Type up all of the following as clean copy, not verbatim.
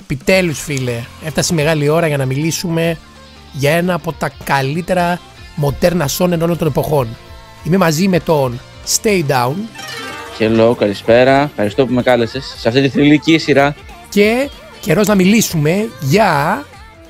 Επιτέλους φίλε, έφτασε η μεγάλη ώρα για να μιλήσουμε για ένα από τα καλύτερα μοντέρνα σόνεν όλων των εποχών. Είμαι μαζί με τον Stay Down. Hello, καλησπέρα. Ευχαριστώ που με κάλεσες σε αυτή τη θρυλική σειρά. Και καιρός να μιλήσουμε για...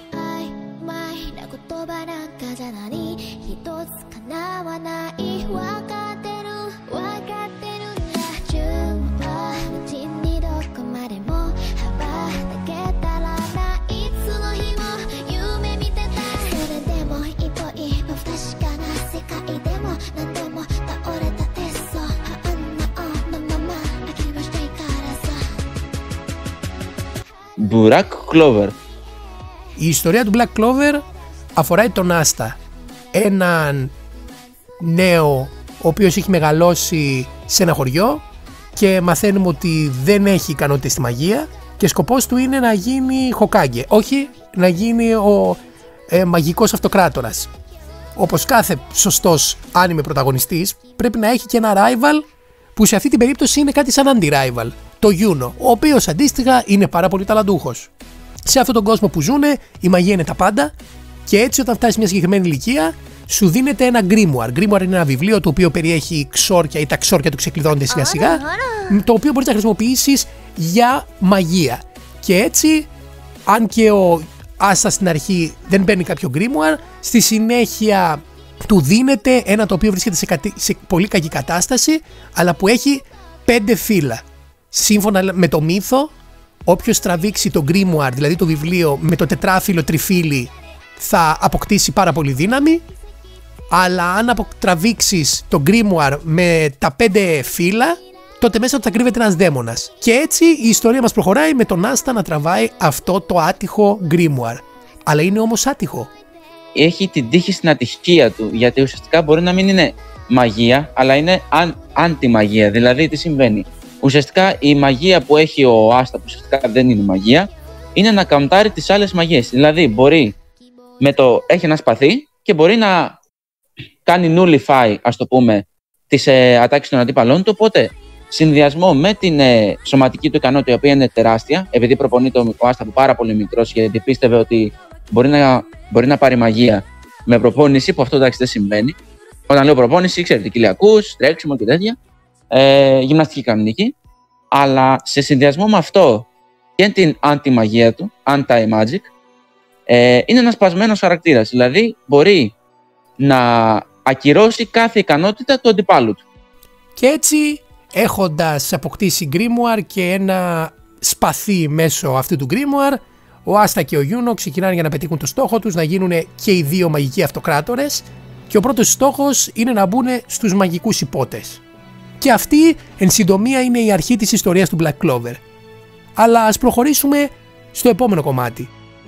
Black Clover. Η ιστορία του Black Clover αφορά τον Άστα, έναν νέο ο οποίος έχει μεγαλώσει σε ένα χωριό και μαθαίνουμε ότι δεν έχει ικανότητες στη μαγεία και σκοπός του είναι να γίνει Hokage, όχι να γίνει ο μαγικός αυτοκράτορας. Όπως κάθε σωστός άνιμε πρωταγωνιστής πρέπει να έχει και ένα rival που σε αυτή την περίπτωση είναι κάτι σαν anti-rival, το Yuno, ο οποίος αντίστοιχα είναι πάρα πολύ ταλαντούχος. Σε αυτόν τον κόσμο που ζουνε η μαγεία είναι τα πάντα και έτσι όταν φτάσει μια συγκεκριμένη ηλικία σου δίνεται ένα grimoire. Grimoire είναι ένα βιβλίο το οποίο περιέχει ξόρκια ή τα ξόρκια του ξεκλειδώνται σιγά σιγά, το οποίο μπορείς να χρησιμοποιήσεις για μαγεία. Και έτσι, αν και ο Άστα στην αρχή δεν παίρνει κάποιο grimoire, στη συνέχεια του δίνεται ένα το οποίο βρίσκεται σε πολύ κακή κατάσταση, αλλά που έχει 5 φύλλα. Σύμφωνα με το μύθο, όποιος τραβήξει το grimoire, δηλαδή το βιβλίο με το τετράφυλλο τριφύλι, θα αποκτήσει πάρα πολύ δύναμη, αλλά αν τραβήξεις το grimoire με τα 5 φύλλα, τότε μέσα του θα κρύβεται ένας δαίμονας. Και έτσι η ιστορία μας προχωράει με τον Άστα να τραβάει αυτό το άτυχο grimoire. Αλλά είναι όμως άτυχο. Έχει την τύχη στην ατυχία του, γιατί ουσιαστικά μπορεί να μην είναι μαγεία, αλλά είναι αντιμαγεία. Δηλαδή τι συμβαίνει? Ουσιαστικά η μαγεία που έχει ο Άστα, που ουσιαστικά δεν είναι μαγεία, είναι να καουντάρει τις άλλες μαγείες. Δηλαδή μπορεί έχει ένα σπαθί και μπορεί να κάνει nullify, ας το πούμε, τις ατάκες των αντίπαλών του. Οπότε συνδυασμό με την σωματική του ικανότητα, η οποία είναι τεράστια, επειδή προπονείται ο Άστα από πάρα πολύ μικρός, γιατί πίστευε ότι μπορεί να πάρει μαγεία με προπόνηση, που αυτό εντάξει δεν συμβαίνει. Όταν λέω προπόνηση, ξέρετε, κοιλιακούς, τρέξιμο και τέτοια, γυμναστική κανονική. Αλλά σε συνδυασμό με αυτό και την αντι-μαγεία του, anti-magic, είναι ένας σπασμένος χαρακτήρας. Δηλαδή μπορεί να ακυρώσει κάθε ικανότητα του αντιπάλου του. Και έτσι, έχοντας αποκτήσει grimoire και ένα σπαθί μέσω αυτού του grimoire, ο Άστα και ο Yuno ξεκινάνε για να πετύχουν το στόχο τους, να γίνουν και οι δύο μαγικοί αυτοκράτορες, και ο πρώτος στόχος είναι να μπουν στους μαγικούς υπότες. Και αυτή εν συντομία είναι η αρχή της ιστορίας του Black Clover. Αλλά ας προχωρήσουμε στο επόμενο κομμάτι.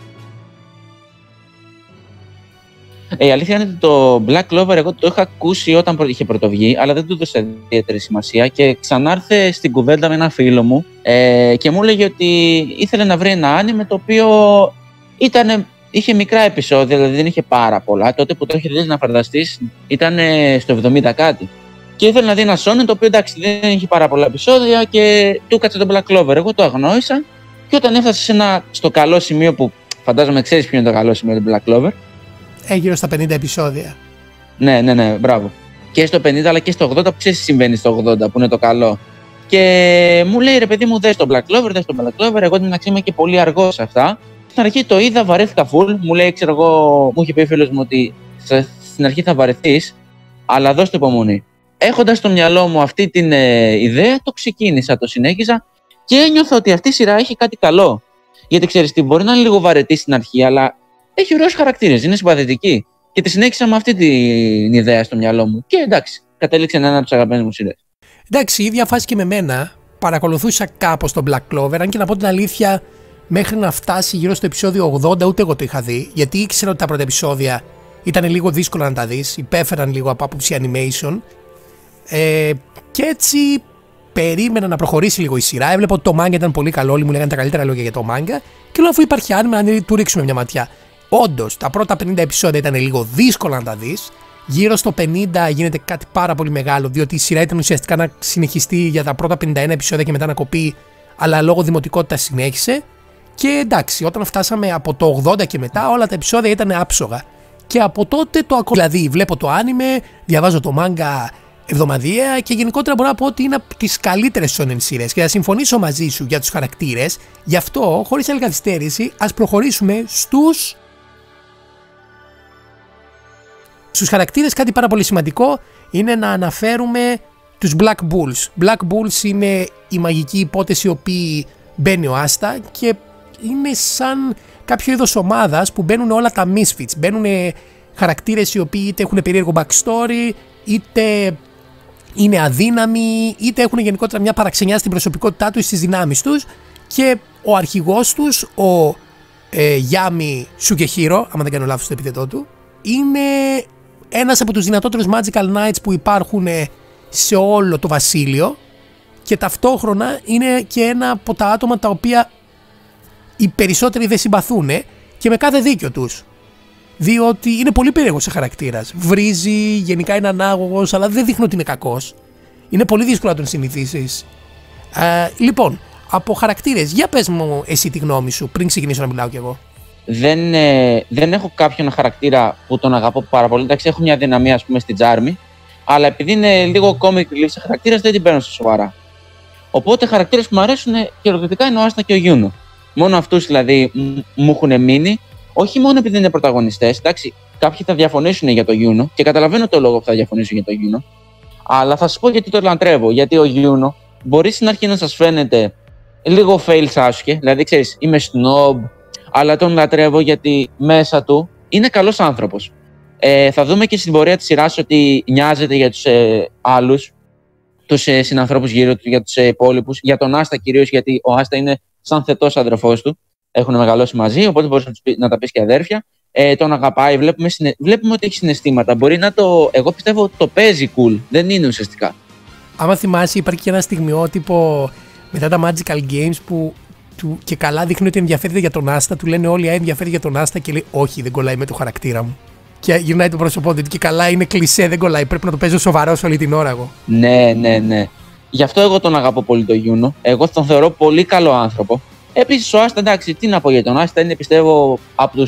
Η αλήθεια είναι ότι το Black Clover εγώ το είχα ακούσει όταν είχε πρωτοβγεί, αλλά δεν του έδωσα ιδιαίτερη σημασία και ξανάρθε στην κουβέντα με ένα φίλο μου και μου έλεγε ότι ήθελε να βρει ένα άνιμε το οποίο είχε μικρά επεισόδια, δηλαδή δεν είχε πάρα πολλά. Τότε που το είχε δει να φανταστείς ήταν στο 70 κάτι. Και ήθελε να δει ένα σόνεν το οποίο εντάξει δεν είχε πάρα πολλά επεισόδια και του κάτσε τον Black Clover. Εγώ το αγνόησα και όταν έφτασε στο καλό σημείο που φαντάζομαι ξέρεις ποιο είναι το καλό σημείο του Black Clover. Γύρω στα 50 επεισόδια. Ναι, μπράβο. Και στο 50 αλλά και στο 80 που ξέρεις τι συμβαίνει στο 80 που είναι το καλό. Και μου λέει ρε παιδί μου δες τον Black Clover, δες τον Black Clover. Εγώ την αξία είμαι και πολύ αργό σε αυτά. Στην αρχή το είδα, βαρέθηκα full. Μου λέει, ξέρω εγώ, μου είχε πει ο φίλος μου ότι στην αρχή θα βαρεθείς, αλλά δώσ' το υπομονή. Έχοντας στο μυαλό μου αυτή την ιδέα, το ξεκίνησα, το συνέχιζα και ένιωθα ότι αυτή η σειρά έχει κάτι καλό. Γιατί ξέρεις τι, μπορεί να είναι λίγο βαρετή στην αρχή, αλλά έχει ωραίους χαρακτήρες, είναι συμπαθητική. Και τη συνέχισα με αυτή την ιδέα στο μυαλό μου. Και εντάξει, κατέληξε ένα από τους αγαπημένους μου σειρές. Εντάξει, η ίδια φάση και με μένα. Παρακολουθούσα κάπως τον Black Clover, αν και να πω την αλήθεια, μέχρι να φτάσει γύρω στο επεισόδιο 80, ούτε εγώ το είχα δει. Γιατί ήξερα ότι τα πρώτα επεισόδια ήταν λίγο δύσκολα να τα δεις, υπέφεραν λίγο από άποψη animation. Και έτσι περίμενα να προχωρήσει λίγο η σειρά. Έβλεπα ότι το manga ήταν πολύ καλό, όλοι μου λέγανε τα καλύτερα λόγια για το manga. Και λέω αφού υπάρχει άνιμε, να του ρίξουμε μια ματιά. Όντως, τα πρώτα 50 επεισόδια ήταν λίγο δύσκολα να τα δεις. Γύρω στο 50 γίνεται κάτι πάρα πολύ μεγάλο, διότι η σειρά ήταν ουσιαστικά να συνεχιστεί για τα πρώτα 51 επεισόδια και μετά να κοπεί, αλλά λόγω δημοτικότητας συνέχισε. Και εντάξει, όταν φτάσαμε από το 80 και μετά, όλα τα επεισόδια ήταν άψογα. Και από τότε το ακούω. Δηλαδή, βλέπω το άνιμε, διαβάζω το μάγκα εβδομαδιαία και γενικότερα μπορώ να πω ότι είναι από τις καλύτερες shonen σειρές. Και θα συμφωνήσω μαζί σου για τους χαρακτήρες. Γι' αυτό, χωρίς άλλη καθυστέρηση, ας προχωρήσουμε στους χαρακτήρες. Κάτι πάρα πολύ σημαντικό είναι να αναφέρουμε τους Black Bulls. Black Bulls είναι η μαγική υπόθεση η οποία μπαίνει ο Άστα και είναι σαν κάποιο είδος ομάδας που μπαίνουν όλα τα misfits. Μπαίνουν χαρακτήρες οι οποίοι είτε έχουν περίεργο backstory, είτε είναι αδύναμοι, είτε έχουν γενικότερα μια παραξενιά στην προσωπικότητά τους ή στις δυνάμεις τους. Και ο αρχηγός τους, ο Γιάμι Σουκεχίρο, άμα δεν κάνω λάθος το επίθετό του, είναι ένας από τους δυνατότερους Magical Knights που υπάρχουν σε όλο το βασίλειο και ταυτόχρονα είναι και ένα από τα άτομα τα οποία οι περισσότεροι δεν συμπαθούν και με κάθε δίκιο τους. Διότι είναι πολύ περίεργος σε χαρακτήρας. Βρίζει, γενικά είναι ανάγωγος, αλλά δεν δείχνει ότι είναι κακός. Είναι πολύ δύσκολο να τον συνηθίσεις. Λοιπόν, από χαρακτήρες, για πες μου εσύ τη γνώμη σου πριν ξεκινήσω να μιλάω κι εγώ. Δεν έχω κάποιον χαρακτήρα που τον αγαπώ πάρα πολύ. Εντάξει, έχω μια δυναμία, ας πούμε, στην Τζάρμι, αλλά επειδή είναι λίγο comic relief σε χαρακτήρες, δεν την παίρνω σε σοβαρά. Οπότε χαρακτήρες που μου αρέσουν χειροκριτικά είναι ο Άστα και ο Γιούνο. Μόνο αυτούς δηλαδή μου έχουν μείνει. Όχι μόνο επειδή είναι πρωταγωνιστές, εντάξει, κάποιοι θα διαφωνήσουν για το Γιούνο και καταλαβαίνω το λόγο που θα διαφωνήσουν για το Γιούνο. Αλλά θα σας πω γιατί το λατρεύω. Γιατί ο Γιούνο μπορεί στην αρχή να σας φαίνεται λίγο fail Sasuke, δηλαδή ξέρεις, είμαι snob, αλλά τον λατρεύω γιατί μέσα του είναι καλός άνθρωπος. Θα δούμε και στην πορεία της σειράς ότι νοιάζεται για τους άλλους, τους συνανθρώπους γύρω του, για τους υπόλοιπους, για τον Άστα κυρίως, γιατί ο Άστα είναι σαν θετός αδερφός του. Έχουν μεγαλώσει μαζί, οπότε μπορείς να τα πεις και αδέρφια. Τον αγαπάει, βλέπουμε ότι έχει συναισθήματα. Μπορεί να εγώ πιστεύω ότι το παίζει cool, δεν είναι ουσιαστικά. Άμα θυμάσαι, υπάρχει και ένα στιγμιότυπο μετά τα Magical Games που και καλά δείχνει ότι ενδιαφέρεται για τον Άστα. Του λένε όλοι ενδιαφέρεται για τον Άστα και λέει όχι, δεν κολλάει με το χαρακτήρα μου. Και γυρνάει το πρόσωπό του και καλά είναι κλισέ, δεν κολλάει. Πρέπει να το παίζω σοβαρό όλη την ώρα εγώ. Ναι. Γι' αυτό εγώ τον αγαπώ πολύ τον Γιούνο. Εγώ τον θεωρώ πολύ καλό άνθρωπο. Επίσης ο Άστα, εντάξει, τι να πω για τον Άστα, είναι πιστεύω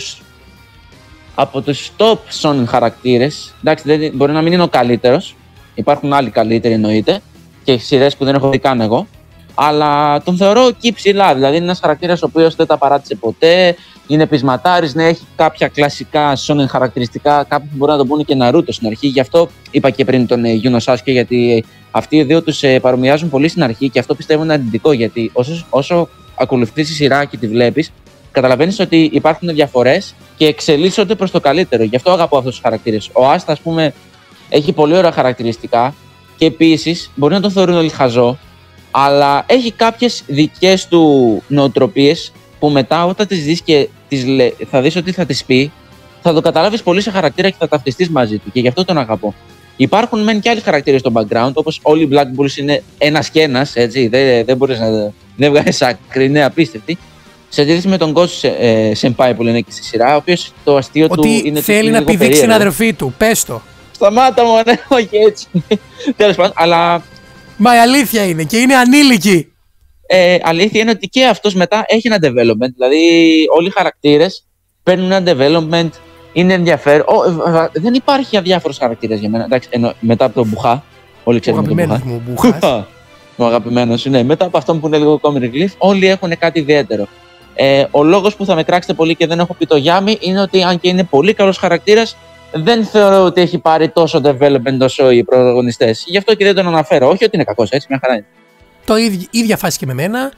από τους top shonen χαρακτήρες. Εντάξει, μπορεί να μην είναι ο καλύτερος. Υπάρχουν άλλοι καλύτεροι εννοείται και σειρές που δεν έχω δει καν εγώ. Αλλά τον θεωρώ εκεί ψηλά. Δηλαδή είναι ένας χαρακτήρας ο οποίος δεν τα παράτησε ποτέ. Είναι πεισματάρης, ναι, έχει κάποια κλασικά shonen χαρακτηριστικά. Κάποιοι μπορεί να τον πούνε και Ναρούτο στην αρχή. Γι' αυτό είπα και πριν τον Γιούνο Σάσκε, γιατί αυτοί οι δύο τους παρομοιάζουν πολύ στην αρχή και αυτό πιστεύω είναι αρνητικό. Γιατί όσο ακολουθείς τη σειρά και τη βλέπεις, καταλαβαίνεις ότι υπάρχουν διαφορές και εξελίσσονται προς το καλύτερο. Γι' αυτό αγαπώ αυτούς τους χαρακτήρες. Ο Άστα, ας πούμε, έχει πολύ ωραία χαρακτηριστικά και επίσης μπορεί να τον θεωρούν όλοι χαζό, αλλά έχει κάποιες δικές του νοοτροπίες που μετά όταν τις δεις και θα δεις ότι θα τις πει, θα το καταλάβεις πολύ σε χαρακτήρα και θα ταυτιστείς μαζί του και γι' αυτό τον αγαπώ. Υπάρχουν μεν και άλλοι χαρακτήρες στο background, όπως όλοι οι Black Bulls είναι ένας και ένας, έτσι, δεν μπορείς δεν βγάζεις άκρη, είναι απίστευτη. Σε αντίθεση με τον Ghost Senpai που λένε και στη σειρά, ο οποίος το αστείο του είναι. Ότι θέλει να πηδήξει την αδερφή του, πες το. Σταμάτα μου, ναι, όχι έτσι. Τέλος πάντων, αλλά. Μα η αλήθεια είναι και είναι ανήλικη. Αλήθεια είναι ότι και αυτός μετά έχει ένα development. Δηλαδή, όλοι οι χαρακτήρες παίρνουν ένα development, είναι ενδιαφέρον. Δεν υπάρχει αδιάφορος χαρακτήρας για μένα. Εντάξει, μετά από τον Μπουχά. Όλοι ξέρουμε τον Μπουχά. Ο αγαπημένος, ναι. Μετά από αυτόν που είναι λίγο comic relief, όλοι έχουν κάτι ιδιαίτερο. Ο λόγος που θα με κράξετε πολύ και δεν έχω πει το Γιάμι είναι ότι, αν και είναι πολύ καλός χαρακτήρας, δεν θεωρώ ότι έχει πάρει τόσο development όσο οι πρωταγωνιστές. Γι' αυτό και δεν τον αναφέρω. Όχι ότι είναι κακός, έτσι, μια χαρά είναι. Το ίδια φάση και με μένα.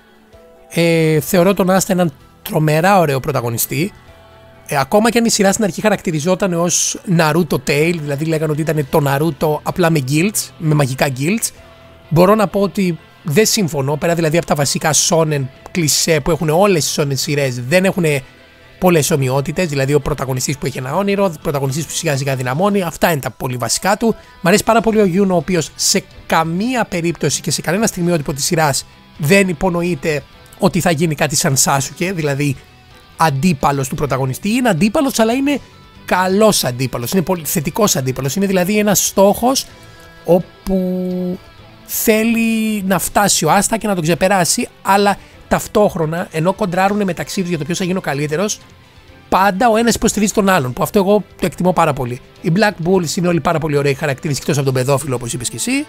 Θεωρώ τον Άστα έναν τρομερά ωραίο πρωταγωνιστή. Ακόμα και αν η σειρά στην αρχή χαρακτηριζόταν ως Naruto Tale, δηλαδή λέγανε ότι ήταν το Naruto απλά με guilds, με μαγικά guilds, μπορώ να πω ότι δεν συμφωνώ. Πέρα δηλαδή από τα βασικά shonen κλισέ που έχουν όλες οι shonen σειρές, δεν έχουν πολλές ομοιότητες. Δηλαδή ο πρωταγωνιστής που έχει ένα όνειρο, ο πρωταγωνιστής που σιγά σιγά δυναμώνει, αυτά είναι τα πολύ βασικά του. Μ' αρέσει πάρα πολύ ο Γιούνο, ο οποίος σε καμία περίπτωση και σε κανένα στιγμιότυπο της σειράς δεν υπονοείται ότι θα γίνει κάτι σαν Σάσουκε, δηλαδή αντίπαλος του πρωταγωνιστή. Είναι αντίπαλος, αλλά είναι καλός αντίπαλος, είναι πολύ θετικός αντίπαλος. Είναι δηλαδή ένας στόχος όπου θέλει να φτάσει ο Άστα και να τον ξεπεράσει, αλλά ταυτόχρονα, ενώ κοντράρουν μεταξύ τους για το ποιος θα γίνει ο καλύτερος, πάντα ο ένας υποστηρίζει τον άλλον. Που αυτό εγώ το εκτιμώ πάρα πολύ. Οι Black Bulls είναι όλοι πάρα πολύ ωραίοι χαρακτήρες, εκτός από τον παιδόφιλο, όπως είπες και εσύ.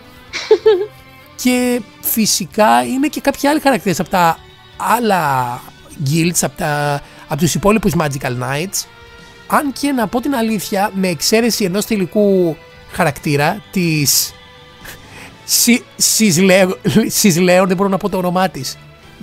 Και φυσικά είναι και κάποιοι άλλοι χαρακτήρες από τα άλλα guilds, από τους υπόλοιπους Magical Knights. Αν και να πω την αλήθεια, με εξαίρεση ενός τελικού χαρακτήρα, της Σισλέον, δεν μπορώ να πω το όνομά της,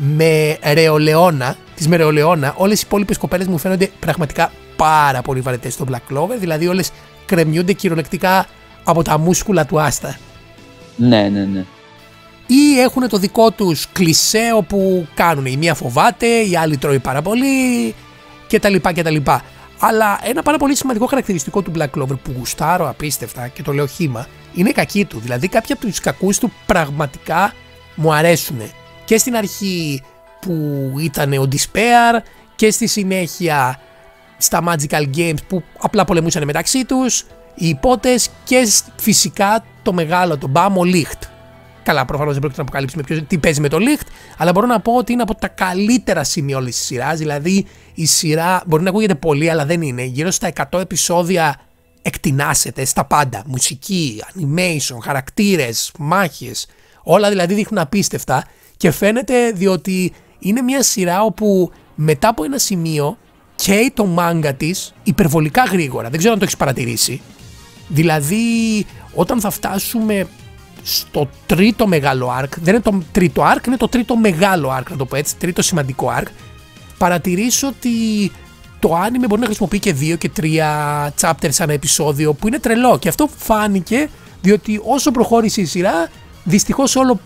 της Μερεολεώνα, όλες οι υπόλοιπες κοπέλες μου φαίνονται πραγματικά πάρα πολύ βαρετές στο Black Clover, δηλαδή όλες κρεμιούνται κυριολεκτικά από τα μούσκουλα του Άστα. Ναι. Ή έχουν το δικό τους κλισέ όπου κάνουν, η μία φοβάται, η άλλη τρώει πάρα πολύ κτλ. Αλλά ένα πάρα πολύ σημαντικό χαρακτηριστικό του Black Clover που γουστάρω απίστευτα και το λέω χύμα, είναι η κακή του. Δηλαδή κάποιοι από τους κακούς του πραγματικά μου αρέσουν. Και στην αρχή που ήταν ο Despair και στη συνέχεια στα Magical Games που απλά πολεμούσαν μεταξύ τους, οι υπότες, και φυσικά το μεγάλο, το Μπάμ, ο Licht. Καλά, προφανώς δεν πρόκειται να αποκαλύψουμε τι παίζει με το Licht, αλλά μπορώ να πω ότι είναι από τα καλύτερα σημεία όλης της σειράς. Δηλαδή η σειρά μπορεί να ακούγεται πολύ, αλλά δεν είναι. Γύρω στα 100 επεισόδια εκτινάσεται στα πάντα. Μουσική, animation, χαρακτήρες, μάχες. Όλα δηλαδή δείχνουν απίστευτα και φαίνεται διότι είναι μια σειρά όπου μετά από ένα σημείο καίει το μάγκα της υπερβολικά γρήγορα. Δεν ξέρω αν το έχεις παρατηρήσει. Δηλαδή όταν θα φτάσουμε στο τρίτο μεγάλο arc, δεν είναι το τρίτο arc, είναι το τρίτο μεγάλο arc, να το πω έτσι, τρίτο σημαντικό arc, παρατηρήσω ότι το anime μπορεί να χρησιμοποιεί και 2 και 3 chapters ανά επεισόδιο, που είναι τρελό, και αυτό φάνηκε διότι όσο προχώρησε η σειρά, δυστυχώς όλο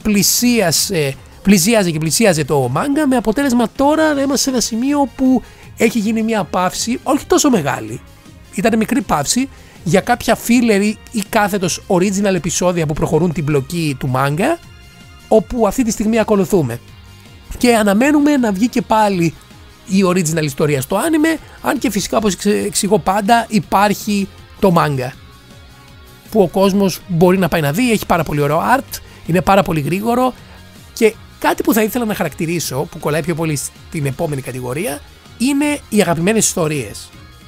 πλησίαζε το μάγκα, με αποτέλεσμα τώρα να είμαστε σε ένα σημείο που έχει γίνει μια παύση, όχι τόσο μεγάλη, ήταν μικρή παύση, για κάποια filler ή κάθετος original επεισόδια που προχωρούν την μπλοκή του μάγκα, όπου αυτή τη στιγμή ακολουθούμε. Και αναμένουμε να βγει και πάλι η original ιστορία στο anime, αν και φυσικά, όπως εξηγώ πάντα, υπάρχει το μάγκα, που ο κόσμος μπορεί να πάει να δει, έχει πάρα πολύ ωραίο art, είναι πάρα πολύ γρήγορο, και κάτι που θα ήθελα να χαρακτηρίσω, που κολλάει πιο πολύ στην επόμενη κατηγορία, είναι οι αγαπημένες ιστορίες.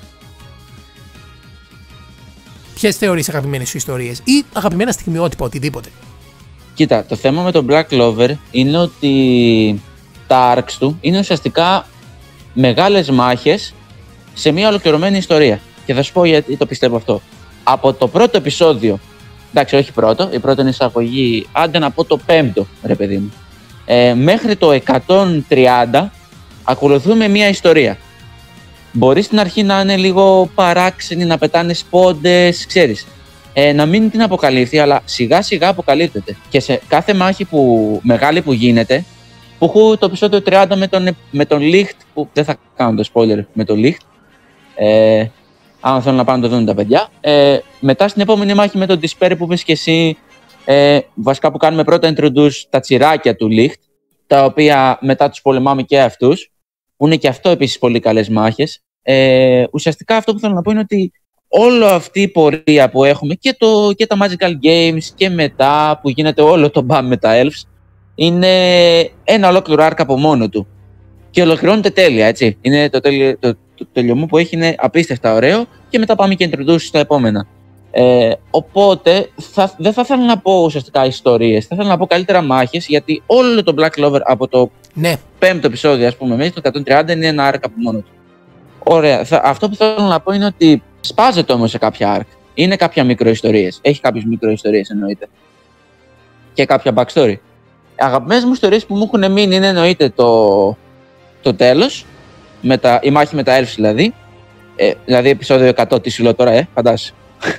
Ποιες θεωρείς αγαπημένες σου ιστορίες ή αγαπημένα στιγμιότυπα, οτιδήποτε? Κοίτα, το θέμα με τον Black Clover είναι ότι τα arcs του είναι ουσιαστικά μεγάλες μάχες σε μια ολοκληρωμένη ιστορία. Και θα σου πω γιατί το πιστεύω αυτό. Από το πρώτο επεισόδιο, εντάξει, όχι πρώτο, η πρώτη είναι εισαγωγή, άντε να πω το πέμπτο, ρε παιδί μου, μέχρι το 130 ακολουθούμε μια ιστορία. Μπορεί στην αρχή να είναι λίγο παράξενη, να πετάνε σπόντες, ξέρεις. Να μην την αποκαλύφθει, αλλά σιγά σιγά αποκαλύπτεται. Και σε κάθε μάχη μεγάλη που γίνεται, που έχω το επεισόδιο 30 με τον Licht, που δεν θα κάνω το spoiler με τον Licht, αν θέλουν να πάνε να το δουν τα παιδιά. Μετά στην επόμενη μάχη με τον Despair που είπες και εσύ, βασικά που κάνουμε πρώτα introduce τα τσιράκια του Licht, τα οποία μετά τους πολεμάμε και αυτούς, που είναι και αυτό επίσης πολύ καλές μάχες. Ουσιαστικά αυτό που θέλω να πω είναι ότι όλη αυτή η πορεία που έχουμε και τα Magical Games και μετά που γίνεται όλο το BAM με τα Elves, είναι ένα ολόκληρο arc από μόνο του. Και ολοκληρώνεται τέλεια, έτσι. Είναι το τελειωμό που έχει, είναι απίστευτα ωραίο, και μετά πάμε και introduce στα επόμενα. Οπότε δεν θα ήθελα να πω ουσιαστικά ιστορίες, θα ήθελα να πω καλύτερα μάχες, γιατί όλο το Black Clover από το πέμπτο επεισόδιο, ας πούμε, μέχρι το 130 είναι ένα arc από μόνο του. Ωραία. Αυτό που θέλω να πω είναι ότι σπάζεται όμως σε κάποια arc. Είναι κάποια μικροϊστορίες. Έχει κάποιες μικροϊστορίες εννοείται. Και κάποια backstory. Αγαπημένες μου ιστορίες που μου έχουν μείνει είναι εννοείται το τέλος, η μάχη με τα Elves δηλαδή. Δηλαδή επεισόδιο 100, τι σου λέω τώρα, φαντάσου.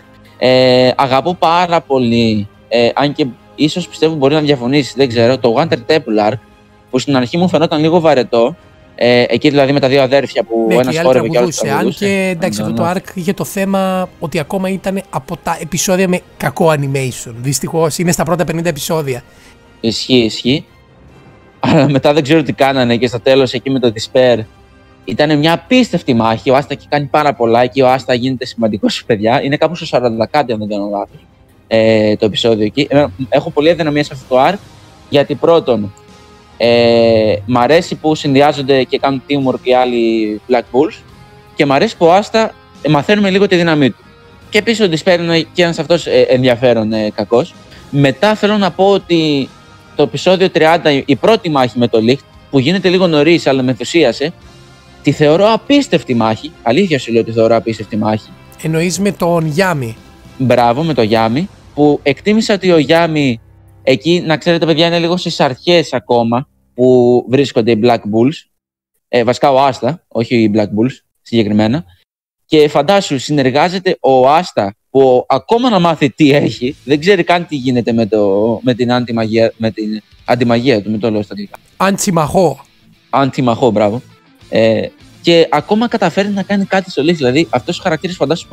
Αγαπώ πάρα πολύ, αν και ίσως πιστεύω μπορεί να διαφωνήσει, δεν ξέρω, το Wanted Temple Arc, που στην αρχή μου φαινόταν λίγο βαρετό. Εκεί δηλαδή με τα δύο αδέρφια που ένας χόρευε και άλλος τραγουδούσε. Αν και εντάξει, αυτό το arc είχε το θέμα ότι ακόμα ήταν από τα επεισόδια με κακό animation. Δυστυχώς είναι στα πρώτα 50 επεισόδια. Ισχύει. Αλλά μετά δεν ξέρω τι κάνανε, και στο τέλος εκεί με το Despair ήταν μια απίστευτη μάχη. Ο Άστα έχει κάνει πάρα πολλά και ο Άστα γίνεται σημαντικός, παιδιά. Είναι κάπου στο 40 κάτι, αν δεν κάνω λάθος, το επεισόδιο εκεί. Έχω πολύ αδυναμία σε αυτό το arc, γιατί πρώτον Μ' αρέσει που συνδυάζονται και κάνουν teamwork οι άλλοι Black Bulls. Και μ' αρέσει που ο Άστα μαθαίνουμε λίγο τη δύναμή του. Και επίσης ο Despair είναι και ένας αυτός ενδιαφέρον κακός. Μετά θέλω να πω ότι το επεισόδιο 30, η πρώτη μάχη με το Licht, που γίνεται λίγο νωρίς αλλά με ενθουσίασε, τη θεωρώ απίστευτη μάχη. Αλήθεια σου λέω ότι θεωρώ απίστευτη μάχη. Εννοείς με τον Γιάμι? Μπράβο, με τον Γιάμι. Που εκτίμησα ότι ο Γιάμι εκεί, να ξέρετε παιδιά, είναι λίγο στις αρχές ακόμα που βρίσκονται οι Black Bulls. Βασικά ο Άστα, όχι οι Black Bulls συγκεκριμένα. Και φαντάσου, συνεργάζεται ο Άστα που ακόμα να μάθει τι έχει, δεν ξέρει καν τι γίνεται με την αντιμαγεία του, με το λέω στα αγγλικά. Αντιμαχό, μπράβο. Και ακόμα καταφέρει να κάνει κάτι στο Licht. Δηλαδή, αυτός ο χαρακτήρας φαντάσου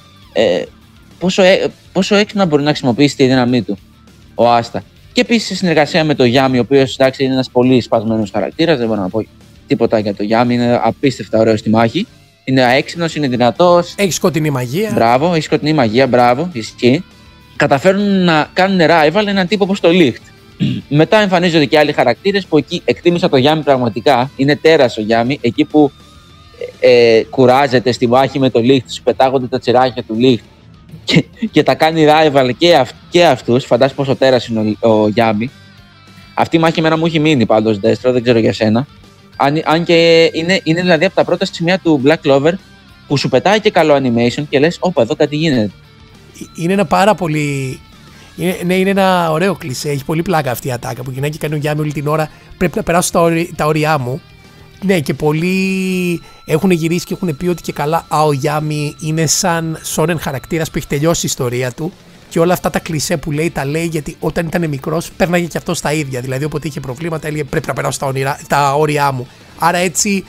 πόσο έξυπνα μπορεί να χρησιμοποιήσει τη δύναμή του ο Άστα. Και επίσης σε συνεργασία με τον Γιάμι, ο οποίος εντάξει είναι ένας πολύ σπασμένος χαρακτήρας, δεν μπορώ να πω τίποτα για τον Γιάμι, είναι απίστευτα ωραίος στη μάχη. Είναι έξυπνος, είναι δυνατός. Έχει σκοτεινή μαγεία. Μπράβο, έχει σκοτεινή μαγεία, μπράβο, ισχύει. Καταφέρουν να κάνουν rival έναν τύπο όπως το Licht. Μετά εμφανίζονται και άλλοι χαρακτήρες που εκεί εκτίμησα το Γιάμι πραγματικά. Είναι τέρας ο Γιάμι, εκεί που κουράζεται στη μάχη με το Licht, σου πετάγονται τα τσιράκια του Licht και τα κάνει rival και αυτούς. Φαντάσου πόσο τέρας είναι ο Γιάμι. Αυτή η μάχη εμένα μου έχει μείνει πάντως, Δέστρο, δεν ξέρω για σένα. Αν και είναι δηλαδή από τα πρώτα σημεία του Black Clover που σου πετάει και καλό animation και λες, όπα, εδώ κάτι γίνεται. Είναι ένα πάρα πολύ... είναι ένα ωραίο κλισέ, έχει πολύ πλάκα αυτή η ατάκα που γυρνάει και κάνει ο Γιάμι όλη την ώρα. Πρέπει να περάσω τα όρια μου. Ναι, και πολλοί έχουν γυρίσει και έχουν πει ότι και καλά ο Γιάμι είναι σαν σόνεν χαρακτήρας που έχει τελειώσει η ιστορία του. Και όλα αυτά τα κλισέ που λέει, τα λέει γιατί όταν ήταν μικρός πέρναγε και αυτό τα ίδια. Δηλαδή, όποτε είχε προβλήματα, έλεγε πρέπει να περάσω τα όρια μου. Άρα έτσι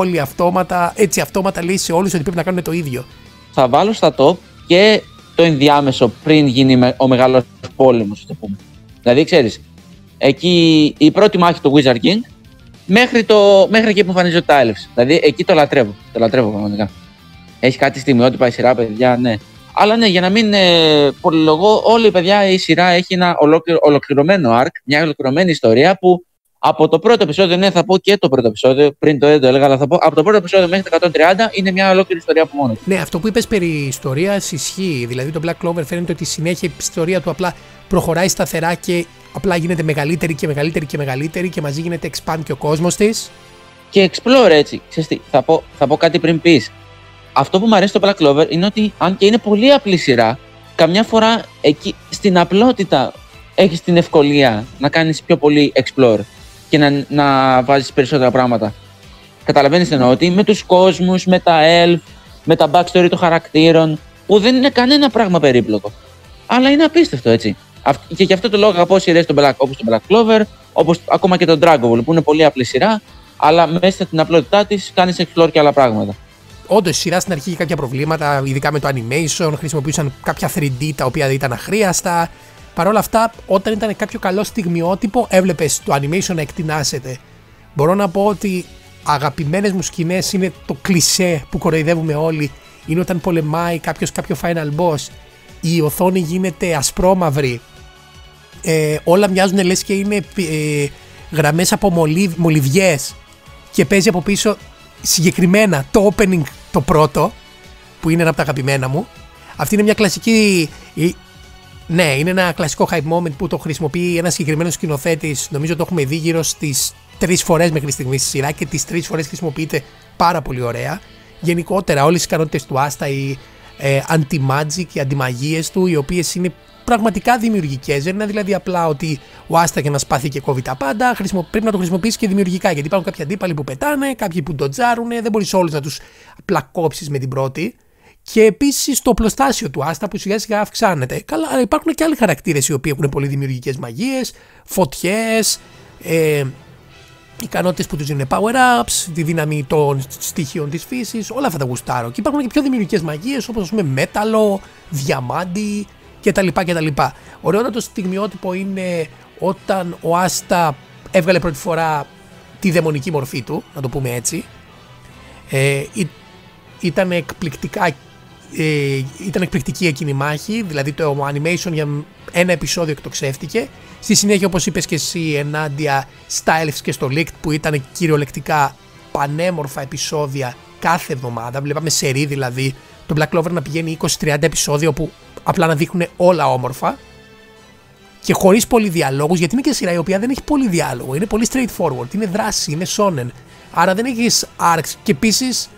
αυτόματα λέει σε όλους ότι πρέπει να κάνουν το ίδιο. Θα βάλω στα top και το ενδιάμεσο πριν γίνει ο μεγάλος πόλεμος, το πούμε. Δηλαδή, ξέρεις, εκεί η πρώτη μάχη του Wizard King μέχρι εκεί που εμφανίζεται ο Τάιλευς. Δηλαδή, εκεί το λατρεύω. Το λατρεύω πραγματικά. Έχει κάτι στιγμιότυπα η σειρά, παιδιά, ναι. Αλλά ναι, για να μην πολυλογώ, όλη παιδιά η σειρά έχει ένα ολοκληρωμένο arc, μια ολοκληρωμένη ιστορία που από το πρώτο επεισόδιο, ναι, θα πω και το πρώτο επεισόδιο, πριν δεν το έλεγα, αλλά θα πω από το πρώτο επεισόδιο μέχρι το 130 είναι μια ολόκληρη ιστορία από μόνο. Ναι, αυτό που είπες περί ιστορίας ισχύει. Δηλαδή, το Black Clover φαίνεται ότι συνέχεια η ιστορία του απλά προχωράει σταθερά και απλά γίνεται μεγαλύτερη και μεγαλύτερη και μεγαλύτερη και μαζί γίνεται expand και ο κόσμος της. Και explore έτσι. Ξέρεις τι, θα πω κάτι πριν πεις. Αυτό που μου αρέσει στο Black Clover είναι ότι, αν και είναι πολύ απλή σειρά, καμιά φορά εκεί στην απλότητα έχεις την ευκολία να κάνεις πιο πολύ explore και να βάζεις περισσότερα πράγματα. Καταλαβαίνεις τι εννοώ, ότι με τους κόσμους, με τα elf, με τα backstory των χαρακτήρων, που δεν είναι κανένα πράγμα περίπλοκο. Αλλά είναι απίστευτο, έτσι. Και γι' αυτό το λόγο αγαπώ σειρές όπως το Black Clover, όπως ακόμα και το Dragon Ball, που είναι πολύ απλή σειρά, αλλά μέσα στην απλότητά της κάνεις explore και άλλα πράγματα. Όντως, η σειρά στην αρχή είχε κάποια προβλήματα, ειδικά με το animation, χρησιμοποιούσαν κάποια 3D τα οποία ήταν αχρίαστα. Παρ' όλα αυτά, όταν ήταν κάποιο καλό στιγμιότυπο, έβλεπες το animation να εκτινάσεται. Μπορώ να πω ότι αγαπημένες μου σκηνές είναι το κλισέ που κοροϊδεύουμε όλοι. Είναι όταν πολεμάει κάποιο final boss, η οθόνη γίνεται ασπρόμαυρη. Όλα μοιάζουν λες και είναι γραμμές από μολυβιές και παίζει από πίσω συγκεκριμένα το opening το πρώτο, που είναι ένα από τα αγαπημένα μου. Αυτή είναι μια κλασική... Ναι, είναι ένα κλασικό hype moment που το χρησιμοποιεί ένας συγκεκριμένος σκηνοθέτης. Νομίζω το έχουμε δει γύρω στις 3 φορές μέχρι στιγμή στη σειρά και τις 3 φορές χρησιμοποιείται πάρα πολύ ωραία. Γενικότερα όλες οι ικανότητες του Άστα, οι anti-magic, οι αντιμαγίες του, οι οποίες είναι πραγματικά δημιουργικές. Δεν είναι δηλαδή απλά ότι ο Άστα για να σπάθει και κόβει τα πάντα, πρέπει να το χρησιμοποιήσει και δημιουργικά. Γιατί υπάρχουν κάποιοι αντίπαλοι που πετάνε, κάποιοι που ντοτζάρουν, δεν μπορείς όλους να τους απλά κόψεις με την πρώτη. Και επίσης το οπλοστάσιο του Άστα που σιγά σιγά αυξάνεται. Καλά, αλλά υπάρχουν και άλλοι χαρακτήρες οι οποίοι έχουν πολύ δημιουργικές μαγείες, φωτιές, ικανότητες που τους δίνουν power-ups, τη δύναμη των στοιχείων της φύσης, όλα αυτά τα γουστάρω. Και υπάρχουν και πιο δημιουργικές μαγείες όπως, ας πούμε, μέταλλο, διαμάντι κτλ. Ωραιότατο στιγμιότυπο είναι όταν ο Άστα έβγαλε πρώτη φορά τη δαιμονική μορφή του, να το πούμε έτσι. Ήταν εκπληκτικά ήταν εκπληκτική εκείνη η μάχη, δηλαδή το animation για ένα επεισόδιο εκτοξεύτηκε. Στη συνέχεια, όπως είπες και εσύ, ενάντια στα Elves και στο Licht, που ήταν κυριολεκτικά πανέμορφα επεισόδια κάθε εβδομάδα. Βλέπαμε σερί δηλαδή το Black Clover να πηγαίνει 20-30 επεισόδια όπου απλά να δείχνουν όλα όμορφα και χωρίς πολύ διαλόγους, γιατί είναι και σειρά η οποία δεν έχει πολύ διάλογο, είναι πολύ straightforward, είναι δράση, είναι shonen, άρα δεν έχεις arcs και επίσης.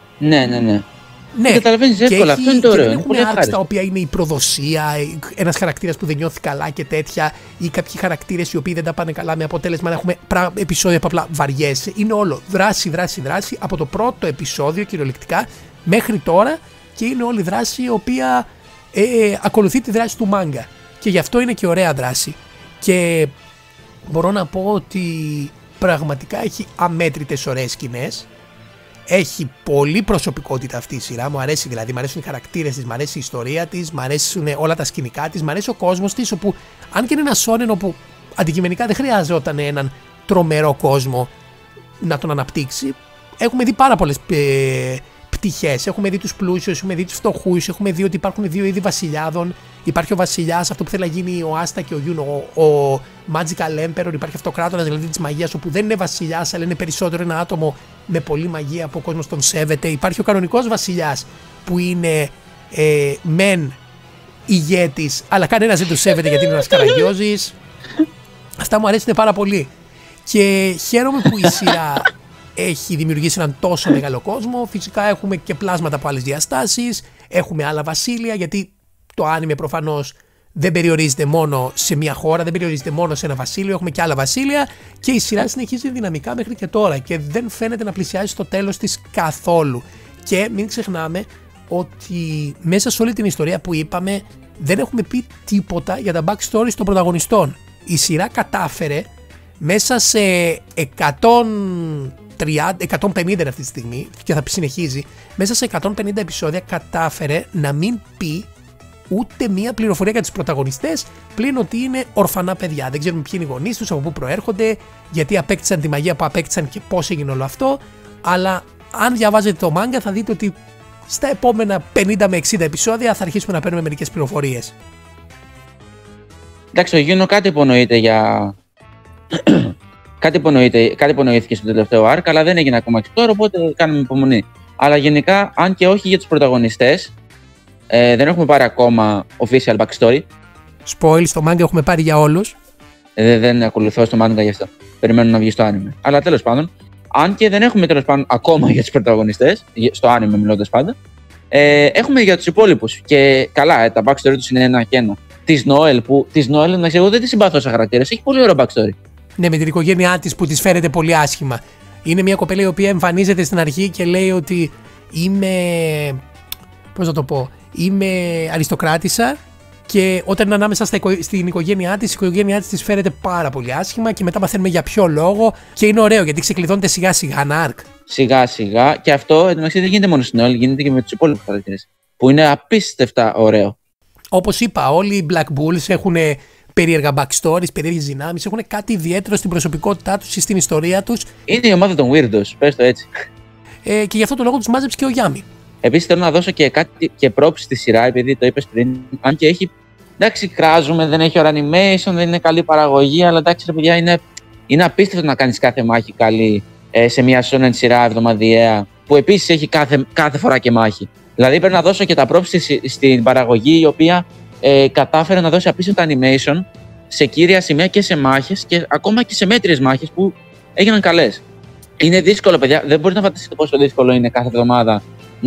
Ναι, καταλαβαίνεις εύκολα, αυτό είναι το ωραίο. Δεν έχουν arcs τα οποία είναι η προδοσία, ένας χαρακτήρας που δεν νιώθει καλά και τέτοια, ή κάποιοι χαρακτήρες οι οποίοι δεν τα πάνε καλά, με αποτέλεσμα να έχουμε επεισόδια που απλά βαριέσαι. Είναι όλο δράση από το πρώτο επεισόδιο κυριολεκτικά μέχρι τώρα, και είναι όλη δράση η οποία ακολουθεί τη δράση του μάγκα. Και γι' αυτό είναι και ωραία δράση. Και μπορώ να πω ότι πραγματικά έχει αμέτρητες ωραίες σκηνές. Έχει πολύ προσωπικότητα αυτή η σειρά. Μου αρέσει δηλαδή. Μου αρέσουν οι χαρακτήρες της, μου αρέσει η ιστορία της, μου αρέσουν όλα τα σκηνικά της, μου αρέσει ο κόσμος της. Όπου, αν και είναι ένα σόνεν όπου αντικειμενικά δεν χρειάζονταν έναν τρομερό κόσμο να τον αναπτύξει, έχουμε δει πάρα πολλές πτυχές. Έχουμε δει τους πλούσιους, έχουμε δει τους φτωχούς, έχουμε δει ότι υπάρχουν δύο είδη βασιλιάδων. Υπάρχει ο βασιλιάς, αυτό που θέλει να γίνει ο Άστα και ο Γιούν, ο Magical Emperor. Υπάρχει αυτοκράτορας δηλαδή της μαγείας, όπου δεν είναι βασιλιάς, αλλά είναι περισσότερο ένα άτομο με πολλή μαγεία που ο κόσμος τον σέβεται. Υπάρχει ο κανονικός βασιλιάς, που είναι μεν ηγέτης, αλλά κανένας δεν τον σέβεται γιατί είναι ένας καραγκιόζης. Αυτά μου αρέσουν πάρα πολύ. Και χαίρομαι που η σειρά έχει δημιουργήσει έναν τόσο μεγάλο κόσμο. Φυσικά έχουμε και πλάσματα από άλλες διαστάσεις, έχουμε άλλα βασίλεια, γιατί το άνιμε προφανώς δεν περιορίζεται μόνο σε μια χώρα, δεν περιορίζεται μόνο σε ένα βασίλειο, έχουμε και άλλα βασίλεια, και η σειρά συνεχίζει δυναμικά μέχρι και τώρα και δεν φαίνεται να πλησιάζει στο τέλος της καθόλου. Και μην ξεχνάμε ότι μέσα σε όλη την ιστορία που είπαμε δεν έχουμε πει τίποτα για τα backstories των πρωταγωνιστών. Η σειρά κατάφερε μέσα σε 150 αυτή τη στιγμή, και θα συνεχίζει, μέσα σε 150 επεισόδια κατάφερε να μην πει ούτε μία πληροφορία για τους πρωταγωνιστές, πλην ότι είναι ορφανά παιδιά. Δεν ξέρουμε ποιοι είναι οι γονείς τους, από πού προέρχονται, γιατί απέκτησαν τη μαγεία που απέκτησαν και πώς έγινε όλο αυτό. Αλλά αν διαβάζετε το μάγκα θα δείτε ότι στα επόμενα 50 με 60 επεισόδια θα αρχίσουμε να παίρνουμε μερικές πληροφορίες. Εντάξει, ο Γιούνο κάτι υπονοείται για. κάτι υπονοήθηκε στο τελευταίο arc, αλλά δεν έγινε ακόμα explore, οπότε κάνουμε υπομονή. Αλλά γενικά, αν και όχι για τους πρωταγωνιστές, δεν έχουμε πάρει ακόμα official backstory. Spoil, στο manga έχουμε πάρει για όλους. Δεν ακολουθώ στο manga γι' αυτό. Περιμένω να βγει στο anime. Αλλά τέλος πάντων, αν και δεν έχουμε τέλος πάντων ακόμα για τους πρωταγωνιστές, στο anime μιλώντας πάντα, έχουμε για τους υπόλοιπους. Και καλά, τα backstory τους είναι ένα και ένα. Της Noel, εγώ δεν τη συμπαθώ σαν χαρακτήρας, έχει πολύ ωραίο backstory. Ναι, με την οικογένειά της που της φέρεται πολύ άσχημα. Είναι μια κοπέλα η οποία εμφανίζεται στην αρχή και λέει ότι είμαι. Πώς να το πω. Είμαι αριστοκράτισσα, και όταν είναι ανάμεσα στην οικογένειά της, της φέρεται πάρα πολύ άσχημα, και μετά μαθαίνουμε για ποιο λόγο, και είναι ωραίο γιατί ξεκλειδώνεται σιγά σιγά ένα arc. Σιγά σιγά, και αυτό εντωμεταξύ δεν γίνεται μόνο στην Noel, γίνεται και με τους υπόλοιπους χαρακτήρες, που είναι απίστευτα ωραίο. Όπως είπα, όλοι οι Black Bulls έχουν περίεργα backstories, περίεργες δυνάμεις, έχουν κάτι ιδιαίτερο στην προσωπικότητά τους ή στην ιστορία τους. Είναι η ομάδα των Weirdos, πες το έτσι. Και γι' αυτό το λόγο τους μάζεψε και ο Γιάμι. Επίσης θέλω να δώσω και κάτι και props στη σειρά, επειδή το είπες πριν, αν και έχει. Εντάξει, κράζουμε, δεν έχει ώρα animation, δεν είναι καλή παραγωγή, αλλά εντάξει, ρε παιδιά, είναι απίστευτο να κάνεις κάθε μάχη καλή σε μια shonen σειρά εβδομαδιαία, που επίσης έχει κάθε φορά και μάχη. Δηλαδή πρέπει να δώσω και τα props στην παραγωγή, η οποία κατάφερε να δώσει απίστευτα animation σε κύρια σημεία και σε μάχες, και ακόμα και σε μέτριες μάχες που έγιναν καλές. Είναι δύσκολο, παιδιά, δεν μπορείτε να φανταστείτε πόσο δύσκολο είναι κάθε εβδομάδα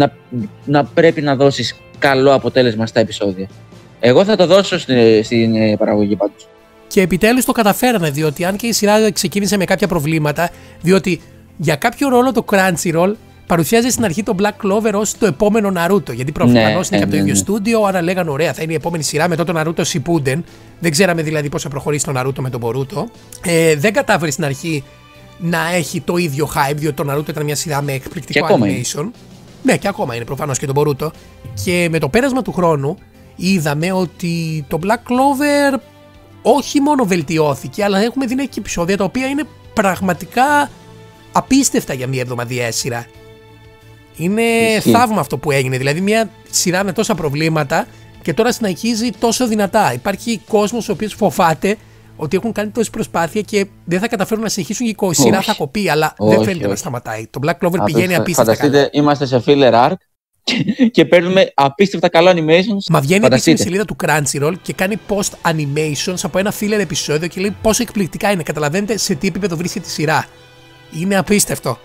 να πρέπει να δώσεις καλό αποτέλεσμα στα επεισόδια. Εγώ θα το δώσω στην παραγωγή πάντως. Και επιτέλους το καταφέρανε, διότι αν και η σειρά ξεκίνησε με κάποια προβλήματα, διότι για κάποιο ρόλο το Crunchyroll παρουσιάζει στην αρχή το Black Clover ως το επόμενο Naruto. Γιατί προφανώς είναι και από το ίδιο στούντιο, άρα λέγανε ωραία, θα είναι η επόμενη σειρά μετά το Naruto Shippuden. Δεν ξέραμε δηλαδή πώς θα προχωρήσει το Naruto με τον Boruto. Δεν κατάφερε στην αρχή να έχει το ίδιο hype, διότι το Naruto ήταν μια σειρά με εκπληκτικό animation. Ναι, και ακόμα είναι προφανώς και το Boruto. Και με το πέρασμα του χρόνου είδαμε ότι το Black Clover όχι μόνο βελτιώθηκε, αλλά έχουμε δει και επεισόδια τα οποία είναι πραγματικά απίστευτα για μια εβδομαδιαία σειρά. Είναι θαύμα αυτό που έγινε. Δηλαδή, μια σειρά με τόσα προβλήματα και τώρα συνεχίζει τόσο δυνατά. Υπάρχει κόσμος ο οποίος φοβάται ότι έχουν κάνει τόση προσπάθεια και δεν θα καταφέρουν να συνεχίσουν και η σειρά θα κοπεί, αλλά δεν φαίνεται να σταματάει. Το Black Clover πηγαίνει απίστευτα. Φανταστείτε, είμαστε σε filler arc και παίρνουμε απίστευτα καλό animations. Μα βγαίνει επίσης στη σελίδα του Crunchyroll και κάνει post animations από ένα filler επεισόδιο και λέει πόσο εκπληκτικά είναι. Καταλαβαίνετε σε τι επίπεδο βρίσκεται η σειρά. Είναι απίστευτο.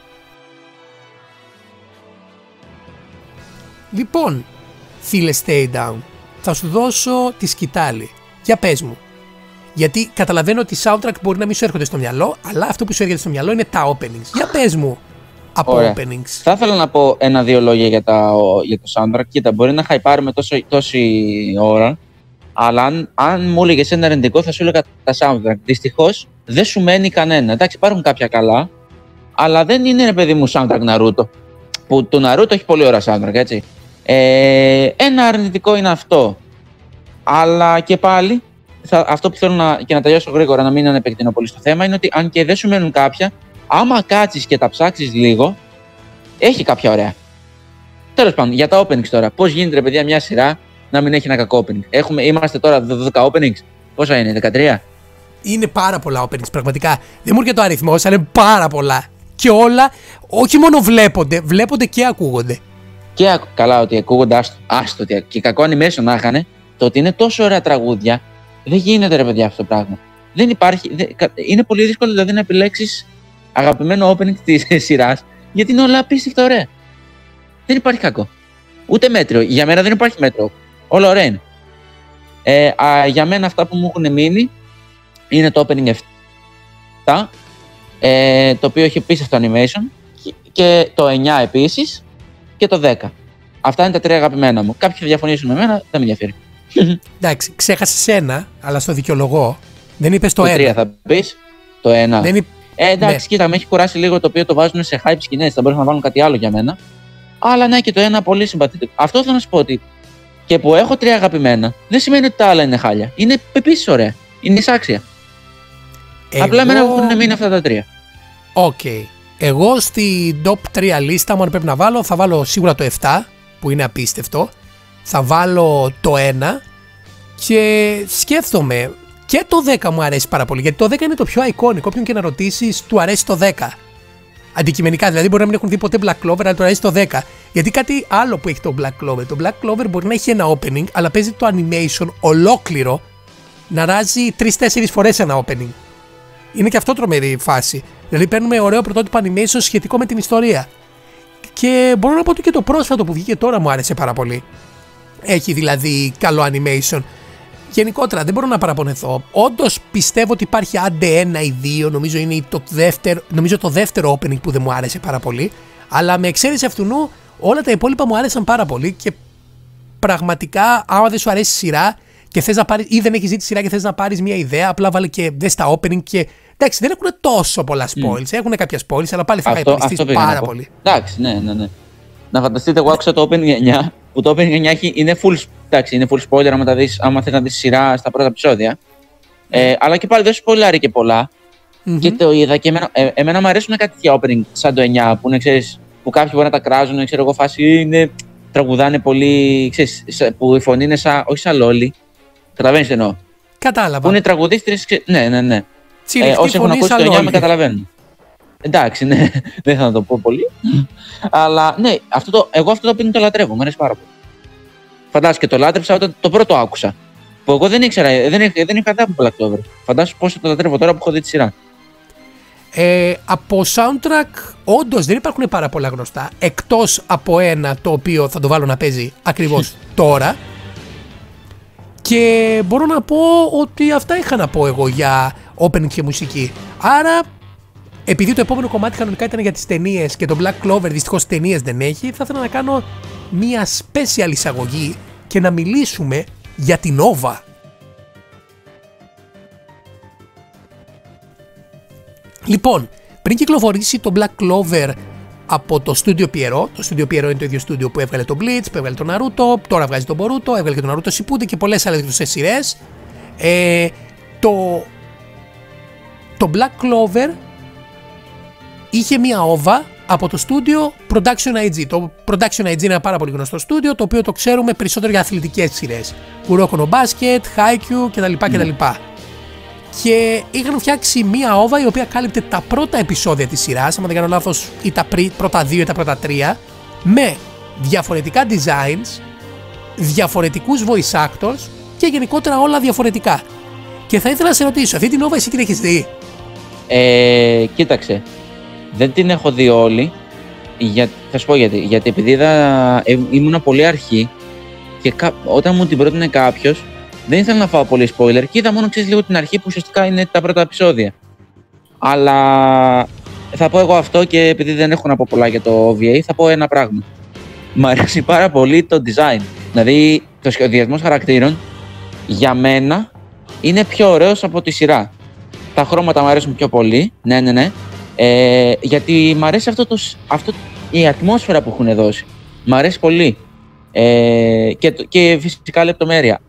Λοιπόν, φίλε Stay Down, θα σου δώσω τη σκητάλη. Για πες μου. Γιατί καταλαβαίνω ότι soundtrack μπορεί να μην σου έρχονται στο μυαλό, αλλά αυτό που σου έρχεται στο μυαλό είναι τα openings. Για πες μου από openings. Θα ήθελα να πω ένα-δύο λόγια για το soundtrack. Κοίτα, μπορεί να χαϊπάρουμε τόση ώρα, αλλά αν μου έλεγες ένα αρνητικό θα σου έλεγα τα soundtrack. Δυστυχώς δεν σου μένει κανένα. Εντάξει, υπάρχουν κάποια καλά, αλλά δεν είναι, ρε παιδί μου, soundtrack Naruto. Που το Naruto έχει πολύ ωραία soundtrack, έτσι. Ένα αρνητικό είναι αυτό. Αλλά και πάλι, αυτό που θέλω και να τελειώσω γρήγορα, να μην επεκτείνω πολύ στο θέμα, είναι ότι αν και δεν σου μένουν κάποια, άμα κάτσεις και τα ψάξεις λίγο, έχει κάποια ωραία. Τέλος πάντων, για τα openings τώρα. Πώς γίνεται, ρε παιδιά, μια σειρά να μην έχει ένα κακό opening. Είμαστε τώρα 12 openings. Πόσα είναι, 13? Είναι πάρα πολλά openings, πραγματικά. Δεν μου έρχεται το αριθμό, αλλά είναι πάρα πολλά. Και όλα, όχι μόνο βλέπονται και ακούγονται. Καλά, ότι ακούγονται, άστο. Και κακό animation να είχαν, το ότι είναι τόσο ωραία τραγούδια, δεν γίνεται, ρε παιδιά, αυτό το πράγμα. Δεν υπάρχει. Είναι πολύ δύσκολο δηλαδή να επιλέξεις αγαπημένο opening της σειράς, γιατί είναι όλα απίστευτα ωραία. Δεν υπάρχει κακό. Ούτε μέτριο. Για μένα δεν υπάρχει μέτριο. Όλα ωραία είναι. Για μένα αυτά που μου έχουν μείνει είναι το opening 7, το οποίο έχει απίστευτο animation, και το 9 επίσης, και το 10. Αυτά είναι τα τρία αγαπημένα μου. Κάποιοι θα διαφωνήσουν με μένα, δεν με ενδιαφέρει. Εντάξει, ξέχασες ένα, αλλά στο δικαιολογώ. Δεν είπες το 1. Το 3 θα πεις. Το 1. Εντάξει, ναι. Κοίτα, με έχει κουράσει λίγο το οποίο το βάζουν σε hype σκηνές. Θα μπορούσαν να βάλουν κάτι άλλο για μένα. Αλλά ναι, και το 1 πολύ συμπαθητικό. Αυτό θέλω να σου πω, ότι και που έχω τρία αγαπημένα, δεν σημαίνει ότι τα άλλα είναι χάλια. Είναι επίσης ωραία. Είναι εισάξια. Απλά εμένα έχουν μείνει αυτά τα τρία. Οκ. Εγώ στη top 3 λίστα μου, αν πρέπει να βάλω, θα βάλω σίγουρα το 7, που είναι απίστευτο. Θα βάλω το 1 και σκέφτομαι. Και το 10 μου αρέσει πάρα πολύ, γιατί το 10 είναι το πιο iconic. Όποιον και να ρωτήσεις, του αρέσει το 10. Αντικειμενικά, δηλαδή μπορεί να μην έχουν δει ποτέ Black Clover, αλλά του αρέσει το 10. Γιατί κάτι άλλο που έχει το Black Clover. Το Black Clover μπορεί να έχει ένα opening, αλλά παίζει το animation ολόκληρο να ράζει 3-4 φορές ένα opening. Είναι και αυτό τρομερή φάση. Δηλαδή παίρνουμε ωραίο πρωτότυπο animation σχετικό με την ιστορία. Και μπορώ να πω ότι και το πρόσφατο που βγήκε τώρα μου άρεσε πάρα πολύ. Έχει δηλαδή καλό animation. Γενικότερα δεν μπορώ να παραπονεθώ. Όντως πιστεύω ότι υπάρχει άντε ένα ή δύο. Νομίζω το δεύτερο opening που δεν μου άρεσε πάρα πολύ. Αλλά με εξαίρεση αυτού όλα τα υπόλοιπα μου άρεσαν πάρα πολύ. Και πραγματικά, άμα δεν σου αρέσει η σειρά και θες να πάρεις, ή δεν έχεις δει τη σειρά και θες να πάρεις μια ιδέα, απλά βάλε και δες τα opening. Και εντάξει, δεν έχουν τόσο πολλά spoils. Έχουν κάποια spoils, αλλά πάλι θα hypeριστείς πάρα πολύ. Εντάξει, ναι. Να φανταστείτε, εγώ άκουσα το opening 9, που το opening 9 είναι full spoiler άμα θες να δεις σειρά στα πρώτα επεισόδια. Αλλά και πάλι δεν σου spoilάρει και πολλά. Και το είδα και εμένα μου αρέσουν κάτι τέτοια opening σαν το 9, που, ξέρεις, που κάποιοι μπορεί να τα κράζουν, ξέρω εγώ, φάση τραγουδάνε πολύ, ξέρεις, που η φωνή είναι όχι σαν λόλι. Καταλαβαίνεις τι εννοώ. Κατάλαβα. Που είναι τραγουδίστρες, ναι. Όσοι έχουν ακούσει το 9 με καταλαβαίνουν. Εντάξει, ναι, δεν θα το πω πολύ. Αλλά ναι, εγώ αυτό το opening το λατρεύω, μου αρέσει πάρα πολύ. Φαντάσου και το λάτρεψα όταν το πρώτο άκουσα. Που εγώ δεν ήξερα, δεν είχα δει από Black Clover. Φαντάσου πόσο το λατρεύω τώρα που έχω δει τη σειρά. Από soundtrack, όντως δεν υπάρχουν πάρα πολλά γνωστά. Εκτός από ένα το οποίο θα το βάλω να παίζει ακριβώς τώρα. Και μπορώ να πω ότι αυτά είχα να πω εγώ για opening και μουσική. Άρα, επειδή το επόμενο κομμάτι κανονικά ήταν για τις ταινίες και το Black Clover δυστυχώς ταινίες δεν έχει, θα ήθελα να κάνω μία special εισαγωγή και να μιλήσουμε για την OVA. Λοιπόν, πριν κυκλοφορήσει το Black Clover από το Studio Pierrot, το Studio Pierrot είναι το ίδιο studio που έβγαλε το Bleach, που έβγαλε το Naruto, τώρα βγάζει τον Boruto, έβγαλε και τον Naruto Shippuden και πολλές άλλες γνωστές σειρές. Το Black Clover είχε μία OVA από το στούντιο Production IG. Το Production IG είναι ένα πάρα πολύ γνωστό στούντιο, το οποίο το ξέρουμε περισσότερο για αθλητικές σειρές. Kuroko no Basket, Haikyuu κτλ. Και είχαν φτιάξει μία όβα η οποία κάλυπτε τα πρώτα επεισόδια της σειράς, αν δεν κάνω λάθος, ή τα πρώτα 2 ή τα πρώτα 3, με διαφορετικά designs, διαφορετικούς voice actors και γενικότερα όλα διαφορετικά. Και θα ήθελα να σε ρωτήσω, αυτή την όβα εσύ την έχεις δει? Κοίταξε, δεν την έχω δει όλη. Θα σου πω γιατί. Γιατί επειδή ήμουν πολύ αρχή και όταν μου την πρότεινε κάποιος, δεν ήθελα να φάω πολύ spoiler και είδα μόνο λίγο την αρχή που ουσιαστικά είναι τα πρώτα επεισόδια. Αλλά θα πω εγώ αυτό και επειδή δεν έχω να πω πολλά για το OVA, θα πω ένα πράγμα. Μ' αρέσει πάρα πολύ το design. Δηλαδή, το σχεδιασμός χαρακτήρων για μένα είναι πιο ωραίος από τη σειρά. Τα χρώματα μου αρέσουν πιο πολύ, ναι. Γιατί μ' αρέσει η ατμόσφαιρα που έχουν δώσει. Μ' αρέσει πολύ. Και φυσικά λεπτομέρεια.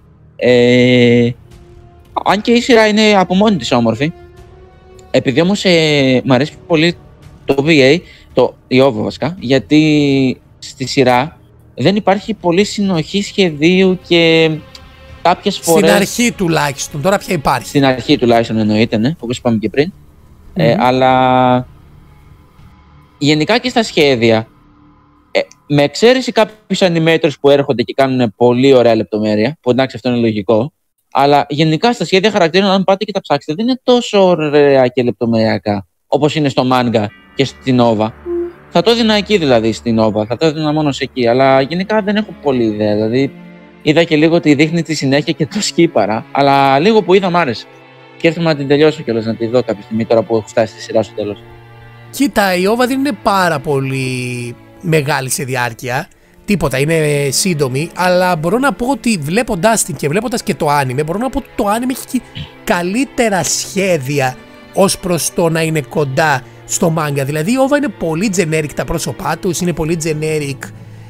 Αν και η σειρά είναι από μόνη της όμορφη, επειδή όμως μ' αρέσει πολύ το VA, η OVA βασικά, γιατί στη σειρά δεν υπάρχει πολύ συνοχή σχεδίου και κάποιες φορές... Στην αρχή τουλάχιστον, τώρα πια υπάρχει. Στην αρχή τουλάχιστον εννοείται, ναι, όπως είπαμε και πριν. Αλλά γενικά και στα σχέδια, με εξαίρεση κάποιους animators που έρχονται και κάνουν πολύ ωραία λεπτομέρεια, που εντάξει αυτό είναι λογικό, αλλά γενικά στα σχέδια χαρακτήρων, αν πάτε και τα ψάξετε, δεν είναι τόσο ωραία και λεπτομεριακά όπως είναι στο manga και στην OVA. Θα το έδινα εκεί δηλαδή στην OVA, θα το έδινα μόνο σε εκεί, αλλά γενικά δεν έχω πολύ ιδέα. Δηλαδή είδα και λίγο ότι δείχνει τη συνέχεια και το σκύπαρα, αλλά λίγο που είδα μ' άρεσε. Και έρθουμε να την τελειώσω κιόλας, να τη δω κάποια στιγμή τώρα που έχω φτάσει στη σειρά στο τέλος. Κοίτα, η OVA δεν είναι πάρα πολύ μεγάλη σε διάρκεια. Τίποτα, είναι σύντομη, αλλά μπορώ να πω ότι βλέποντας την και βλέποντας και το άνιμε, μπορώ να πω ότι το άνιμε έχει καλύτερα σχέδια ως προς το να είναι κοντά στο manga. Δηλαδή η OVA είναι πολύ generic τα πρόσωπά τους, είναι πολύ generic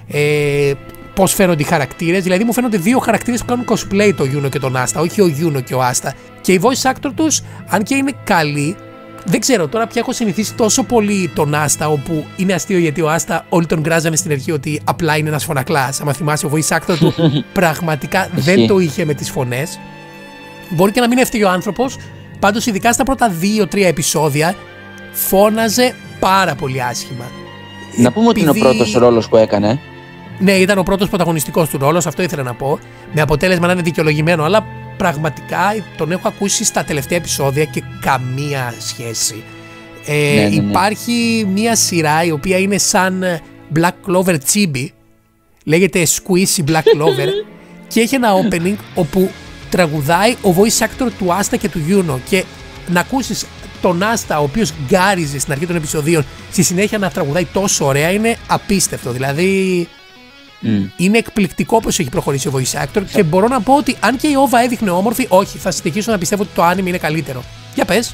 πώς φαίνονται οι χαρακτήρες. Δηλαδή μου φαίνονται δύο χαρακτήρες που κάνουν cosplay, το Yuno και τον Asta, όχι ο Yuno και ο Asta. Και οι voice actor τους, αν και είναι καλοί, δεν ξέρω, τώρα πια έχω συνηθίσει τόσο πολύ τον Asta, όπου είναι αστείο γιατί ο Asta όλοι τον γκράζανε στην αρχή ότι απλά είναι ένας φωνακλάς. Αν θυμάσαι, ο voice actor του πραγματικά δεν το είχε με τις φωνές. Μπορεί και να μην έφταιγε ο άνθρωπος, πάντως ειδικά στα πρώτα 2-3 επεισόδια φώναζε πάρα πολύ άσχημα. Να πούμε ότι είναι ο πρώτος ρόλος που έκανε. Ναι, ήταν ο πρώτος πρωταγωνιστικός του ρόλος, αυτό ήθελα να πω. Με αποτέλεσμα να είναι δικαιολογημένο, αλλά πραγματικά τον έχω ακούσει στα τελευταία επεισόδια και καμία σχέση. Ναι. Υπάρχει μια σειρά η οποία είναι σαν Black Clover Chibi, λέγεται Squishy Black Clover και έχει ένα opening όπου τραγουδάει ο voice actor του Asta και του Yuno και να ακούσεις τον Asta ο οποίος γκάριζε στην αρχή των επεισοδίων στη συνέχεια να τραγουδάει τόσο ωραία είναι απίστευτο, δηλαδή είναι εκπληκτικό πως έχει προχωρήσει ο voice actor και μπορώ να πω ότι αν και η OVA έδειχνε όμορφη, όχι, θα συνεχίσω να πιστεύω ότι το anime είναι καλύτερο. Για πες.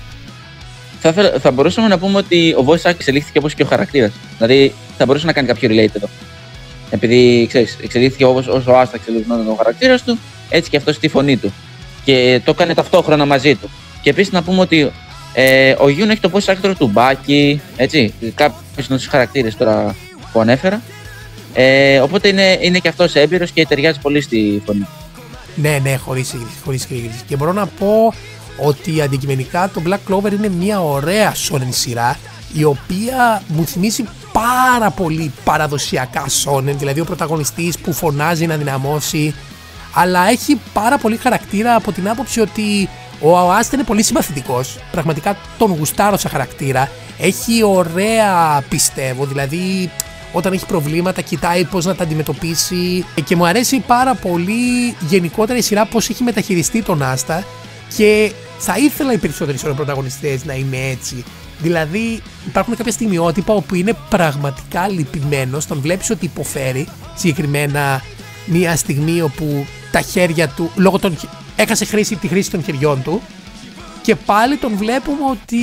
Θα μπορούσαμε να πούμε ότι ο voice actor εξελίχθηκε όπως και ο χαρακτήρας. Δηλαδή θα μπορούσε να κάνει κάποιο relate εδώ. Επειδή ξέρεις, εξελίχθηκε όπως ο Asta εξελίχθηκε ο χαρακτήρας του, έτσι και αυτό στη φωνή του. Και το έκανε ταυτόχρονα μαζί του. Και επίσης να πούμε ότι ο Yuno έχει το voice actor του Baki, έτσι, κάποιους είναι τους χαρακτήρες τώρα που ανέφερα. Οπότε είναι και αυτός έμπειρος και ταιριάζει πολύ στη φωνή. Ναι, χωρίς σύγκριση. Και μπορώ να πω ότι αντικειμενικά το Black Clover είναι μια ωραία shonen σειρά, η οποία μου θυμίζει πάρα πολύ παραδοσιακά shonen, δηλαδή ο πρωταγωνιστής που φωνάζει να δυναμώσει, αλλά έχει πάρα πολύ χαρακτήρα από την άποψη ότι ο Asta είναι πολύ συμπαθητικός, πραγματικά τον γουστάρω σαν χαρακτήρα, έχει ωραία πιστεύω, δηλαδή όταν έχει προβλήματα κοιτάει πώς να τα αντιμετωπίσει και μου αρέσει πάρα πολύ γενικότερα η σειρά πώς έχει μεταχειριστεί τον Asta και θα ήθελα οι περισσότεροι πρωταγωνιστές να είναι έτσι. Δηλαδή υπάρχουν κάποια στιγμιότυπα όπου είναι πραγματικά λυπημένος, τον βλέπεις ότι υποφέρει, συγκεκριμένα μια στιγμή όπου τα χέρια του, λόγω των, έχασε τη χρήση των χεριών του και πάλι τον βλέπουμε ότι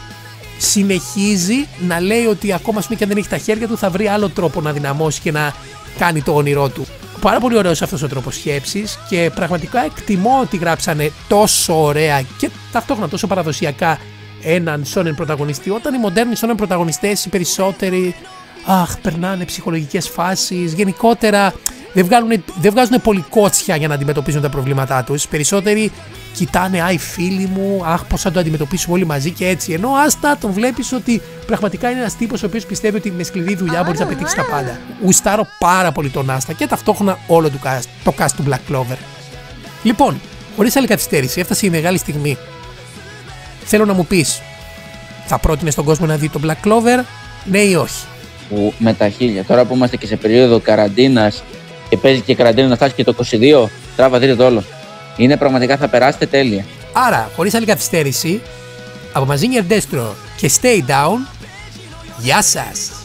συνεχίζει να λέει ότι ακόμα και αν δεν έχει τα χέρια του θα βρει άλλο τρόπο να δυναμώσει και να κάνει το όνειρό του. Πάρα πολύ ωραίος αυτός ο τρόπος σκέψης και πραγματικά εκτιμώ ότι γράψανε τόσο ωραία και ταυτόχρονα τόσο παραδοσιακά έναν shonen πρωταγωνιστή, όταν οι μοντέρνοι shonen πρωταγωνιστές, οι περισσότεροι, περνάνε ψυχολογικές φάσεις, γενικότερα δεν βγάζουν πολύ κότσια για να αντιμετωπίζουν τα προβλήματά τους. Περισσότεροι κοιτάνε, οι φίλοι μου, πώς θα το αντιμετωπίσουμε όλοι μαζί και έτσι. Ενώ Άστα τον βλέπεις ότι πραγματικά είναι ένας τύπος ο οποίος πιστεύει ότι με σκληρή δουλειά μπορείς να πετύχεις τα πάντα. Γουστάρω πάρα πολύ τον Άστα και ταυτόχρονα όλο το cast του Black Clover. Λοιπόν, χωρίς άλλη καθυστέρηση, έφτασε η μεγάλη στιγμή. Θέλω να μου πεις, θα πρότεινες στον κόσμο να δει το Black Clover, ναι ή όχι? Με τα χίλια. Τώρα που είμαστε και σε περίοδο καραντίνας και παίζει και καραντίνα να φτάσει και το 22, τράβα δείτε το όλο. Είναι πραγματικά, θα περάσετε τέλεια. Άρα, χωρίς άλλη καθυστέρηση, από Mazinger Destro και Stay Down, γεια σας!